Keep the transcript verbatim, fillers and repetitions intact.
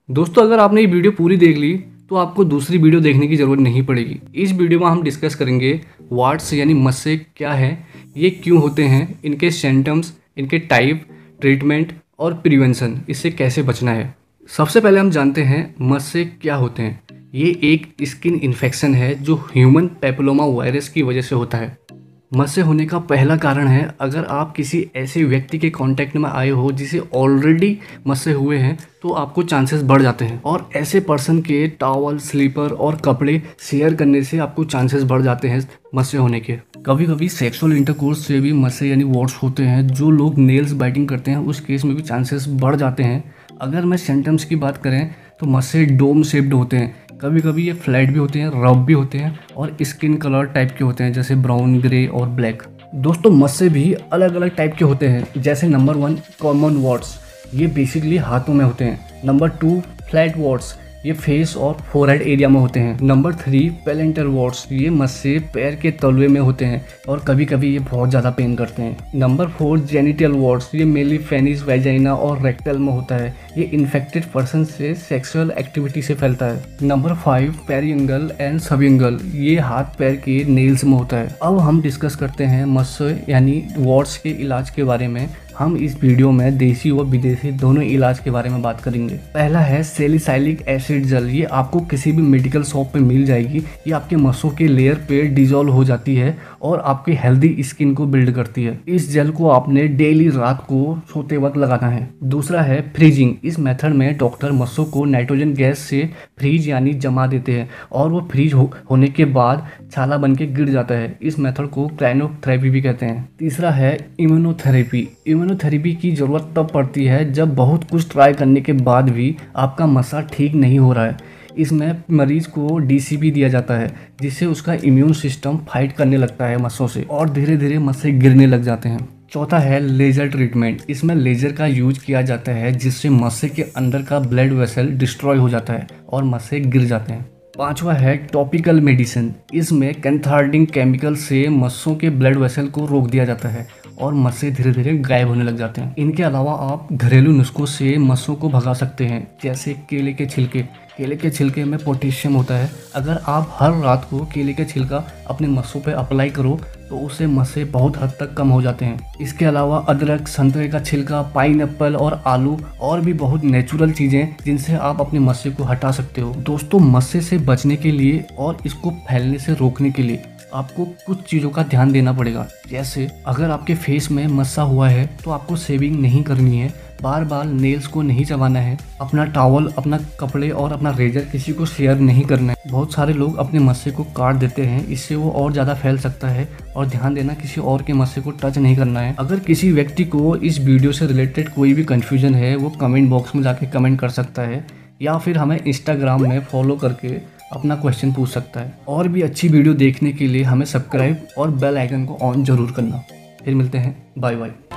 दोस्तों अगर आपने ये वीडियो पूरी देख ली तो आपको दूसरी वीडियो देखने की ज़रूरत नहीं पड़ेगी। इस वीडियो में हम डिस्कस करेंगे वार्ट्स यानी मस्से क्या है, ये क्यों होते हैं, इनके सिम्टम्स, इनके टाइप, ट्रीटमेंट और प्रिवेंशन, इससे कैसे बचना है। सबसे पहले हम जानते हैं मस्से क्या होते हैं। ये एक स्किन इन्फेक्शन है जो ह्यूमन पैपिलोमा वायरस की वजह से होता है। मस्से होने का पहला कारण है अगर आप किसी ऐसे व्यक्ति के कांटेक्ट में आए हो जिसे ऑलरेडी मस्से हुए हैं तो आपको चांसेस बढ़ जाते हैं, और ऐसे पर्सन के टॉवल, स्लीपर और कपड़े शेयर करने से आपको चांसेस बढ़ जाते हैं मस्से होने के। कभी कभी सेक्सुअल इंटरकोर्स से भी मस्से यानी वॉर्ट्स होते हैं। जो लोग नेल्स बाइटिंग करते हैं उस केस में भी चांसेस बढ़ जाते हैं। अगर मैं सिम्टम्स की बात करें तो मस्से डोम शेप्ड होते हैं, कभी कभी ये फ्लैट भी होते हैं, रफ भी होते हैं और स्किन कलर टाइप के होते हैं जैसे ब्राउन, ग्रे और ब्लैक। दोस्तों मस्से भी अलग अलग टाइप के होते हैं, जैसे नंबर वन कॉमन वॉर्ट्स, ये बेसिकली हाथों में होते हैं। नंबर टू फ्लैट वॉर्ट्स, ये फेस और फोरहेड एरिया में होते हैं। नंबर थ्री पेलेंटर वॉर्ट्स, ये मस्से पैर के तलवे में होते हैं और कभी कभी ये बहुत ज़्यादा पेन करते हैं। नंबर फोर जेनिटल वॉर्ट्स, ये मेनली फेनिस, वेजाइना और रेक्टल में होता है। ये इन्फेक्टेड पर्सन से सेक्सुअल एक्टिविटी से फैलता है। Number five periungual and subungual, ये हाथ पैर के नेल्स में होता है। अब हम डिस्कस करते हैं मस्से यानी वॉर्ट्स के इलाज के बारे में। हम इस वीडियो में देसी व विदेशी दोनों इलाज के बारे में बात करेंगे। पहला है सैलिसाइलिक एसिड जेल, ये आपको किसी भी मेडिकल शॉप पे मिल जाएगी। ये आपके मस्सों के लेयर पे डिजोल्व हो जाती है और आपकी हेल्दी स्किन को बिल्ड करती है। इस जेल को आपने डेली रात को सोते वक्त लगाना है। दूसरा है फ्रीजिंग, इस मेथड में डॉक्टर मस्सों को नाइट्रोजन गैस से फ्रीज यानी जमा देते हैं और वो फ्रीज हो, होने के बाद छाला बन के गिर जाता है। इस मेथड को क्रायोथेरेपी भी कहते हैं। तीसरा है इम्यूनोथेरेपी। इम्यूनोथेरेपी की ज़रूरत तब पड़ती है जब बहुत कुछ ट्राई करने के बाद भी आपका मस्सा ठीक नहीं हो रहा है। इसमें मरीज को डी सी पी दिया जाता है जिससे उसका इम्यून सिस्टम फाइट करने लगता है मस्सों से और धीरे धीरे मस्से गिरने लग जाते हैं। चौथा है लेजर ट्रीटमेंट, इसमें लेजर का यूज किया जाता है जिससे मस्से के अंदर का ब्लड वेसल डिस्ट्रॉय हो जाता है और मस्से गिर जाते हैं। पांचवा है टॉपिकल मेडिसिन, इसमें कैंथार्डिंग केमिकल से मस्सों के ब्लड वेसल को रोक दिया जाता है और मस्से धीरे धीरे गायब होने लग जाते हैं। इनके अलावा आप घरेलू नुस्खों से मस्सों को भगा सकते हैं, जैसे केले के छिलके। केले के छिलके में पोटेशियम होता है। अगर आप हर रात को केले के छिलका अपने मस्सों पे अप्लाई करो तो उससे मस्से बहुत हद तक कम हो जाते हैं। इसके अलावा अदरक, संतरे का छिलका, पाइनएप्पल और आलू और भी बहुत नेचुरल चीज़ें जिनसे आप अपने मस्से को हटा सकते हो। दोस्तों मस्से से बचने के लिए और इसको फैलने से रोकने के लिए आपको कुछ चीज़ों का ध्यान देना पड़ेगा। जैसे अगर आपके फेस में मस्सा हुआ है तो आपको शेविंग नहीं करनी है, बार बार नेल्स को नहीं चबाना है, अपना टॉवल, अपना कपड़े और अपना रेजर किसी को शेयर नहीं करना है। बहुत सारे लोग अपने मस्से को काट देते हैं, इससे वो और ज़्यादा फैल सकता है। और ध्यान देना किसी और के मस्से को टच नहीं करना है। अगर किसी व्यक्ति को इस वीडियो से रिलेटेड कोई भी कन्फ्यूजन है वो कमेंट बॉक्स में जाके कमेंट कर सकता है या फिर हमें इंस्टाग्राम में फॉलो करके अपना क्वेश्चन पूछ सकता है। और भी अच्छी वीडियो देखने के लिए हमें सब्सक्राइब और बेल आइकन को ऑन जरूर करना। फिर मिलते हैं, बाय बाय।